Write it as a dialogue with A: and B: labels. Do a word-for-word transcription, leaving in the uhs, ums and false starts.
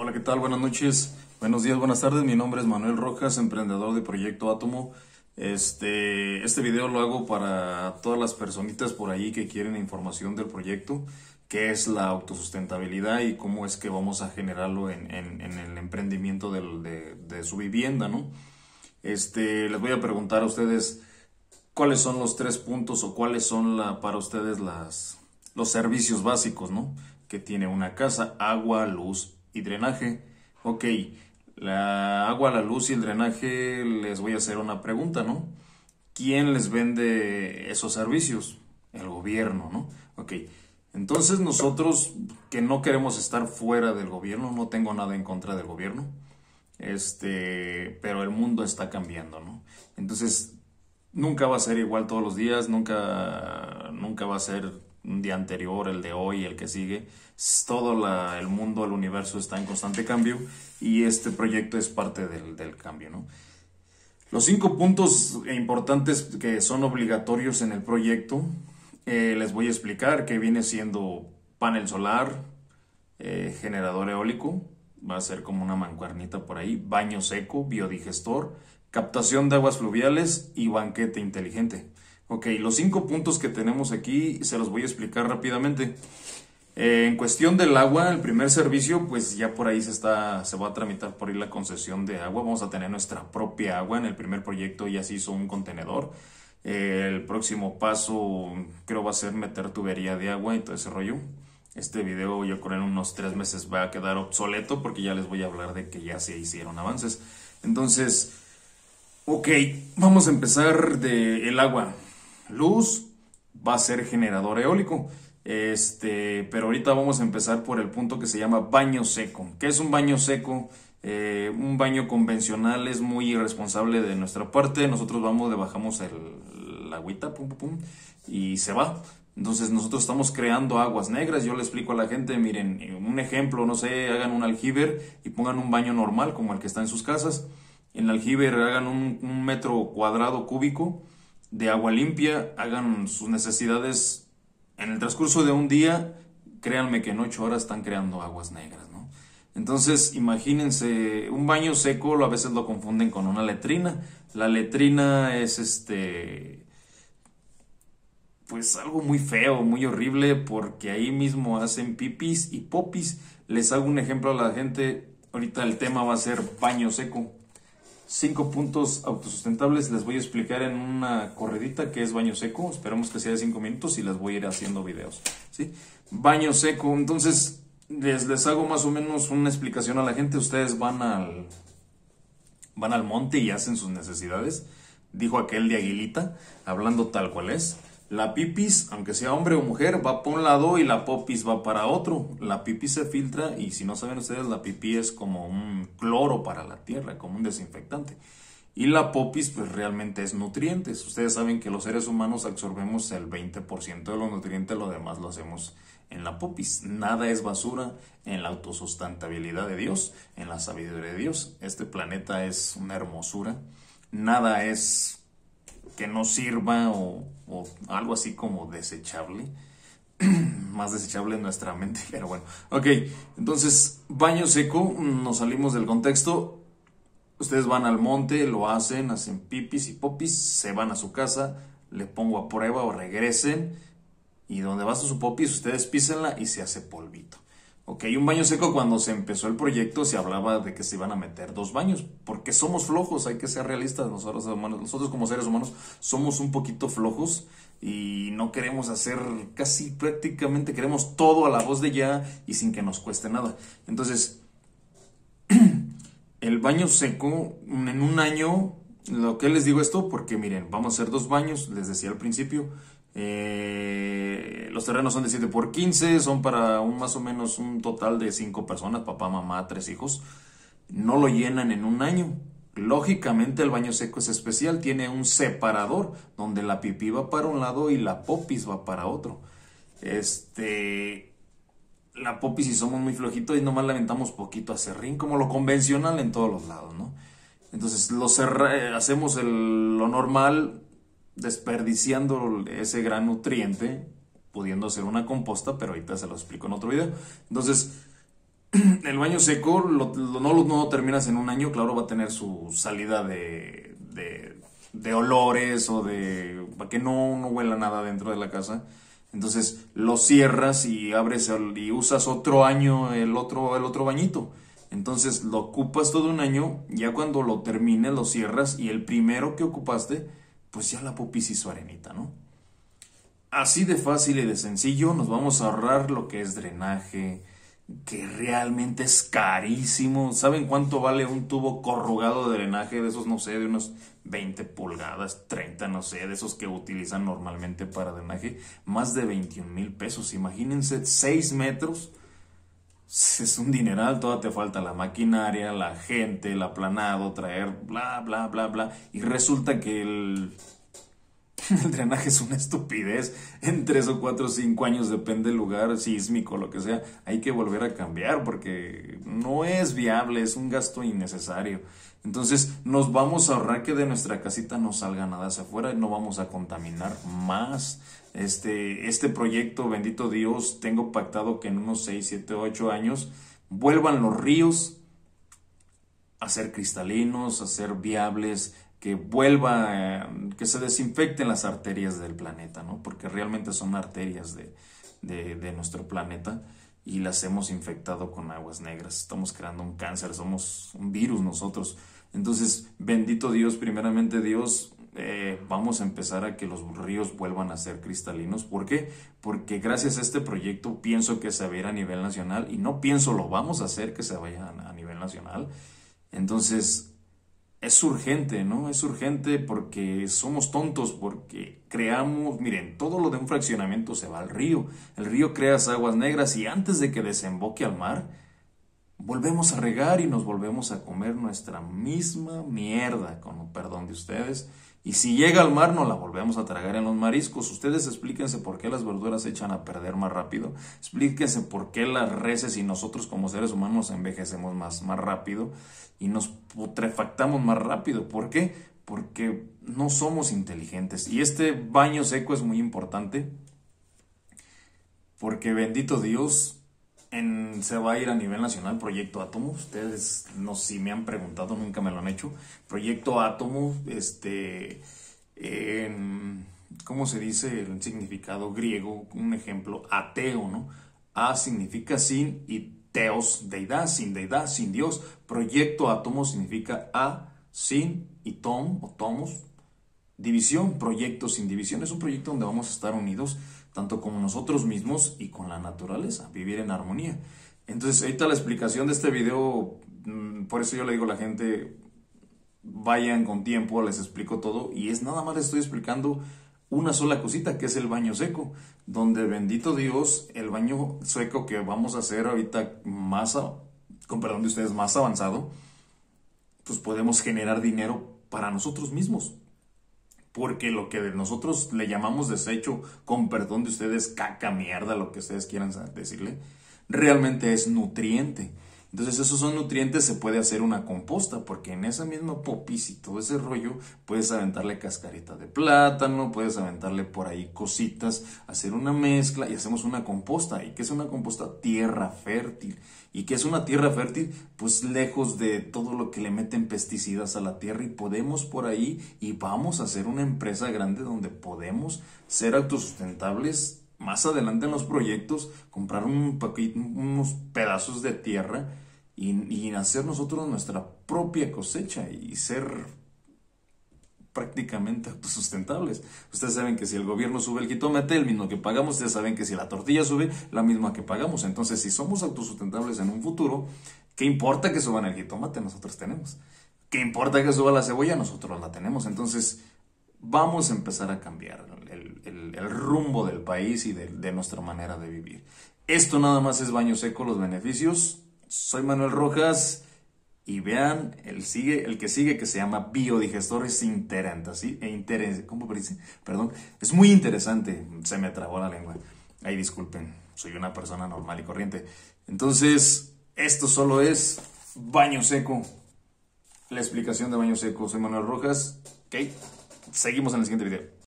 A: Hola, ¿qué tal? Buenas noches, buenos días, buenas tardes. Mi nombre es Manuel Rojas, emprendedor de Proyecto Átomo. Este, este video lo hago para todas las personitas por ahí que quieren información del proyecto, qué es la autosustentabilidad y cómo es que vamos a generarlo en, en- en el emprendimiento del- de, de su vivienda, ¿no? Este, les voy a preguntar a ustedes cuáles son los tres puntos o cuáles son la, para ustedes las, los servicios básicos, ¿no? Que tiene una casa: agua, luz y drenaje. Ok, la agua, la luz y el drenaje, les voy a hacer una pregunta, ¿no? ¿Quién les vende esos servicios? El gobierno, ¿no? Ok, entonces nosotros que no queremos estar fuera del gobierno, no tengo nada en contra del gobierno, este, pero el mundo está cambiando, ¿no? Entonces, nunca va a ser igual todos los días, nunca, nunca va a ser un día anterior, el de hoy, el que sigue. S- Todo la- el mundo, el universo está en constante cambio y este proyecto es parte del, del cambio, ¿no? Los cinco puntos importantes que son obligatorios en el proyecto, eh, les voy a explicar, que viene siendo panel solar, eh, generador eólico, va a ser como una mancuernita por ahí, baño seco, biodigestor, captación de aguas fluviales y banquete inteligente. Ok, los cinco puntos que tenemos aquí se los voy a explicar rápidamente. Eh, en cuestión del agua, el primer servicio, pues ya por ahí se está, se va a tramitar por ahí la concesión de agua. Vamos a tener nuestra propia agua. En el primer proyecto ya se hizo un contenedor. Eh, el próximo paso creo va a ser meter tubería de agua y todo ese rollo. Este video yo creo en unos tres meses va a quedar obsoleto porque ya les voy a hablar de que ya se hicieron avances. Entonces, ok, vamos a empezar de el agua. Luz va a ser generador eólico. Este, pero ahorita vamos a empezar por el punto que se llama baño seco. ¿Qué es un baño seco? Eh, un baño convencional es muy irresponsable de nuestra parte. Nosotros vamos, le bajamos el, la agüita, pum, pum, pum, y se va. Entonces nosotros estamos creando aguas negras. Yo le explico a la gente, miren, un ejemplo, no sé, hagan un aljiber y pongan un baño normal como el que está en sus casas. En el aljiber hagan un, un metro cuadrado cúbico de agua limpia, hagan sus necesidades en el transcurso de un día. Créanme que en ocho horas están creando aguas negras, ¿no? Entonces, imagínense, un baño seco a veces lo confunden con una letrina. La letrina es este, pues algo muy feo, muy horrible, porque ahí mismo hacen pipis y popis. Les hago un ejemplo a la gente. Ahorita el tema va a ser baño seco. Cinco puntos autosustentables, les voy a explicar en una corredita que es baño seco. Esperemos que sea de cinco minutos y les voy a ir haciendo videos, ¿sí? Baño seco, entonces les, les hago más o menos una explicación a la gente. Ustedes van al, van al monte y hacen sus necesidades. Dijo aquel de Aguilita, hablando tal cual es. La pipis, aunque sea hombre o mujer, va para un lado y la popis va para otro. La pipis se filtra y si no saben ustedes, la pipí es como un cloro para la tierra, como un desinfectante. Y la popis pues realmente es nutrientes. Ustedes saben que los seres humanos absorbemos el veinte por ciento de los nutrientes, lo demás lo hacemos en la popis. Nada es basura en la autosustentabilidad de Dios, en la sabiduría de Dios. Este planeta es una hermosura. Nada es que no sirva o, o algo así como desechable. Más desechable en nuestra mente, pero bueno. Ok, entonces, baño seco, nos salimos del contexto. Ustedes van al monte, lo hacen, hacen pipis y popis, se van a su casa, le pongo a prueba o regresen, y donde va su popis, ustedes písenla y se hace polvito. Ok, un baño seco, cuando se empezó el proyecto se hablaba de que se iban a meter dos baños, porque somos flojos, hay que ser realistas. Nosotros, humanos, nosotros como seres humanos somos un poquito flojos y no queremos hacer, casi prácticamente queremos todo a la voz de ya y sin que nos cueste nada. Entonces, el baño seco, en un año, lo que les digo esto, porque miren, vamos a hacer dos baños, les decía al principio. Eh, los terrenos son de siete por quince, son para un más o menos un total de cinco personas, papá, mamá, tres hijos. No lo llenan en un año. Lógicamente el baño seco es especial, tiene un separador donde la pipí va para un lado y la popis va para otro. Este, la popis, si somos muy flojitos y nomás le aventamos poquito a serrín, como lo convencional en todos los lados, ¿no? Entonces lo cerra- hacemos el- lo normal, desperdiciando ese gran nutriente, pudiendo hacer una composta, pero ahorita se lo explico en otro video. Entonces, El baño seco lo- lo- no, lo- no lo terminas en un año, claro, va a tener su salida de, de, de olores o de... para que no, no huela nada dentro de la casa. Entonces lo cierras y abres el- y usas otro año el otro, el otro bañito. Entonces lo ocupas todo un año, ya cuando lo termines lo cierras y el primero que ocupaste, pues ya la popis hizo arenita, ¿no? Así de fácil y de sencillo nos vamos a ahorrar lo que es drenaje, que realmente es carísimo. ¿Saben cuánto vale un tubo corrugado de drenaje de esos, no sé, de unos veinte pulgadas, treinta, no sé, de esos que utilizan normalmente para drenaje? Más de veintiún mil pesos. Imagínense, seis metros. Es un dineral, toda te falta la maquinaria, la gente, el aplanado, traer, bla, bla, bla, bla. Y resulta que el el drenaje es una estupidez. En tres o cuatro o cinco años, depende del lugar sísmico, lo que sea, hay que volver a cambiar porque no es viable, es un gasto innecesario. Entonces nos vamos a ahorrar que de nuestra casita no salga nada hacia afuera y no vamos a contaminar más. Este, este proyecto, bendito Dios, tengo pactado que en unos seis siete ocho años vuelvan los ríos a ser cristalinos, a ser viables, que vuelva, eh, que se desinfecten las arterias del planeta, ¿no? Porque realmente son arterias de, de, de nuestro planeta y las hemos infectado con aguas negras. Estamos creando un cáncer, somos un virus nosotros. Entonces, bendito Dios, primeramente Dios, eh, vamos a empezar a que los ríos vuelvan a ser cristalinos. ¿Por qué? Porque gracias a este proyecto pienso que se va a ir a nivel nacional y no pienso, lo vamos a hacer que se vaya a, a nivel nacional. Entonces, es urgente, ¿no? Es urgente porque somos tontos, porque creamos, miren, todo lo de un fraccionamiento se va al río. El río crea aguas negras y antes de que desemboque al mar, volvemos a regar y nos volvemos a comer nuestra misma mierda, con perdón de ustedes. Y si llega al mar, nos la volvemos a tragar en los mariscos. Ustedes explíquense por qué las verduras se echan a perder más rápido. Explíquense por qué las reses y nosotros como seres humanos envejecemos más, más rápido y nos putrefactamos más rápido. ¿Por qué? Porque no somos inteligentes. Y este baño seco es muy importante porque bendito Dios, en, se va a ir a nivel nacional Proyecto Átomo. Ustedes no sé si me han preguntado, nunca me lo han hecho. Proyecto Átomo, este, en, ¿cómo se dice el significado griego? Un ejemplo, ateo, ¿no? A significa sin y teos, deidad, sin deidad, sin Dios. Proyecto Átomo significa a, sin y tom o tomos, división, proyecto sin división. Es un proyecto donde vamos a estar unidos tanto con nosotros mismos y con la naturaleza, vivir en armonía. Entonces, ahorita la explicación de este video, por eso yo le digo a la gente, vayan con tiempo, les explico todo, y es nada más les estoy explicando una sola cosita, que es el baño seco, donde bendito Dios, el baño seco que vamos a hacer ahorita más, a, con perdón de ustedes, más avanzado, pues podemos generar dinero para nosotros mismos. Porque lo que nosotros le llamamos desecho, con perdón de ustedes, caca, mierda, lo que ustedes quieran decirle, realmente es nutriente. Entonces esos son nutrientes, se puede hacer una composta, porque en esa misma popis y todo ese rollo, puedes aventarle cascarita de plátano, puedes aventarle por ahí cositas, hacer una mezcla y hacemos una composta. ¿Y qué es una composta? Tierra fértil. ¿Y qué es una tierra fértil? Pues lejos de todo lo que le meten pesticidas a la tierra, y podemos por ahí y vamos a hacer una empresa grande donde podemos ser autosustentables. Más adelante en los proyectos, comprar un paquete, unos pedazos de tierra y, y hacer nosotros nuestra propia cosecha y ser prácticamente autosustentables. Ustedes saben que si el gobierno sube el jitomate, el mismo que pagamos. Ustedes saben que si la tortilla sube, la misma que pagamos. Entonces, si somos autosustentables en un futuro, ¿qué importa que suban el jitomate? Nosotros tenemos. ¿Qué importa que suba la cebolla? Nosotros la tenemos. Entonces, vamos a empezar a cambiar el, el, el rumbo del país y de, de nuestra manera de vivir. Esto nada más es baño seco, los beneficios. Soy Manuel Rojas y vean el, sigue, el que sigue, que se llama biodigestores interantes, ¿sí? E interes, ¿cómo dice? Perdón, es muy interesante, se me trabó la lengua. Ahí disculpen, soy una persona normal y corriente. Entonces, esto solo es baño seco. La explicación de baño seco. Soy Manuel Rojas. Ok. Seguimos en el siguiente video.